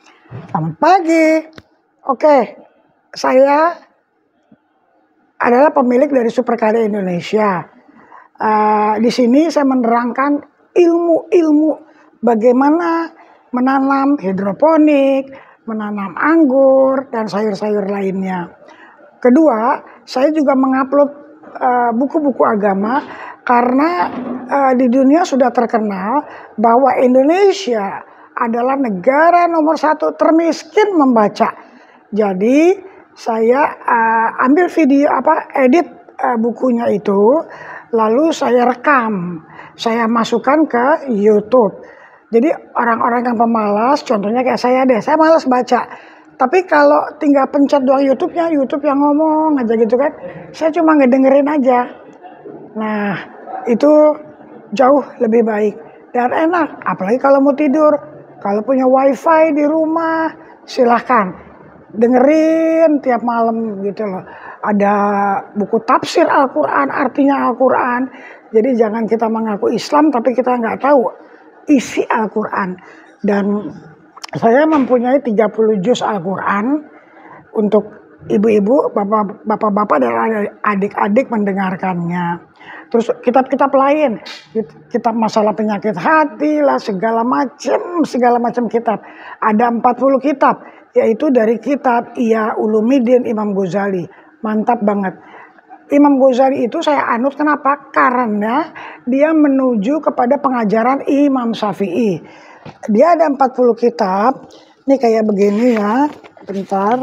Selamat pagi. Oke, saya adalah pemilik dari Superkarya Indonesia. Di sini saya menerangkan ilmu-ilmu bagaimana menanam hidroponik, menanam anggur, dan sayur-sayur lainnya. Kedua, saya juga mengupload buku-buku agama karena di dunia sudah terkenal bahwa Indonesia adalah negara nomor 1 termiskin membaca. Jadi saya ambil video edit bukunya itu, lalu saya rekam, saya masukkan ke YouTube. Jadi orang-orang yang pemalas, contohnya kayak saya deh, saya malas baca. Tapi kalau tinggal pencet doang YouTube-nya, YouTube yang ngomong aja gitu kan, saya cuma ngedengerin aja. Nah, itu jauh lebih baik dan enak, apalagi kalau mau tidur. Kalau punya wifi di rumah, silahkan dengerin tiap malam gitu loh. Ada buku tafsir Al-Quran, artinya Al-Quran. Jadi jangan kita mengaku Islam tapi kita nggak tahu isi Al-Quran. Dan saya mempunyai 30 juz Al-Quran untuk ibu-ibu, bapak-bapak dan adik-adik mendengarkannya. Terus kitab-kitab lain, kitab masalah penyakit hati lah, segala macam kitab. Ada 40 kitab, yaitu dari kitab Ihya Ulumuddin Imam Ghazali. Mantap banget. Imam Ghazali itu saya anut kenapa? Karena dia menuju kepada pengajaran Imam Syafi'i. Dia ada 40 kitab. Ini kayak begini ya. Bentar.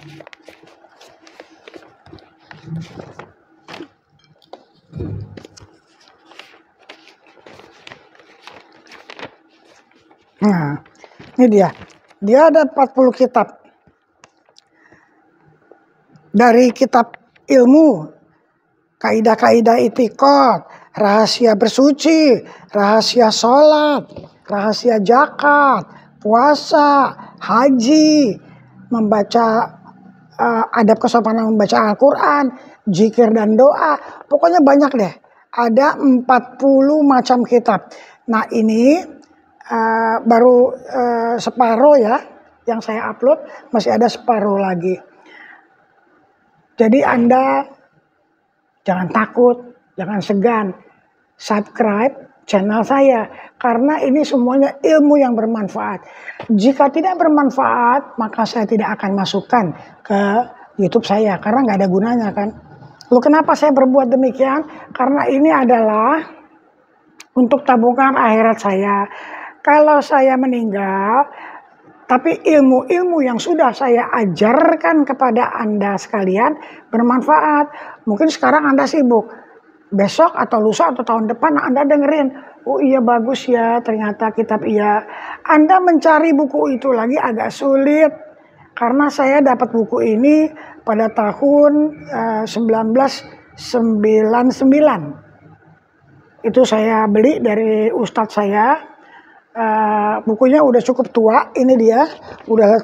Nah, ini dia. Dia ada 40 kitab. Dari kitab ilmu, kaidah-kaidah itikad, rahasia bersuci, rahasia sholat, rahasia zakat, puasa, haji, membaca adab kesopanan membaca Al-Quran, zikir dan doa. Pokoknya banyak deh. Ada 40 macam kitab. Nah ini baru separuh ya yang saya upload, masih ada separuh lagi. Jadi Anda jangan takut, jangan segan, subscribe channel saya karena ini semuanya ilmu yang bermanfaat. Jika tidak bermanfaat, maka saya tidak akan masukkan ke YouTube saya karena nggak ada gunanya kan. Lalu kenapa saya berbuat demikian? Karena ini adalah untuk tabungan akhirat saya. Kalau saya meninggal, tapi ilmu-ilmu yang sudah saya ajarkan kepada Anda sekalian bermanfaat. Mungkin sekarang Anda sibuk. Besok atau lusa atau tahun depan Anda dengerin. Oh iya bagus ya ternyata kitab iya. Anda mencari buku itu lagi agak sulit. Karena saya dapat buku ini pada tahun 1999. Itu saya beli dari ustadz saya. Bukunya udah cukup tua, ini dia udah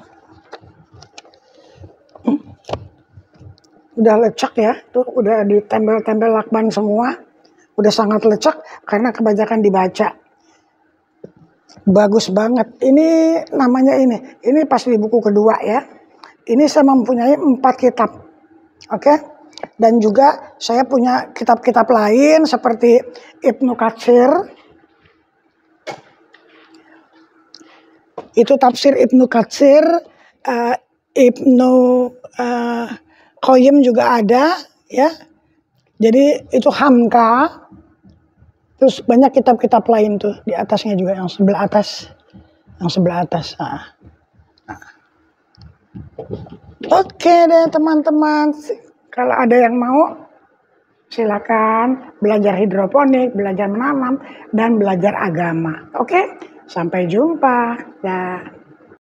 lecek ya, tuh udah ditempel-tempel lakban semua, udah sangat lecek karena kebanyakan dibaca. Bagus banget, ini namanya ini pas di buku kedua ya. Ini saya mempunyai 4 kitab, oke? Dan juga saya punya kitab-kitab lain seperti Ibnu Katsir. Itu tafsir Ibnu Katsir, Ibnu Qayyim juga ada ya. Jadi itu Hamka. Terus banyak kitab-kitab lain tuh di atasnya juga yang sebelah atas. Nah. Oke deh teman-teman. Kalau ada yang mau silakan belajar hidroponik, belajar menanam dan belajar agama. Oke? Sampai jumpa. Dah.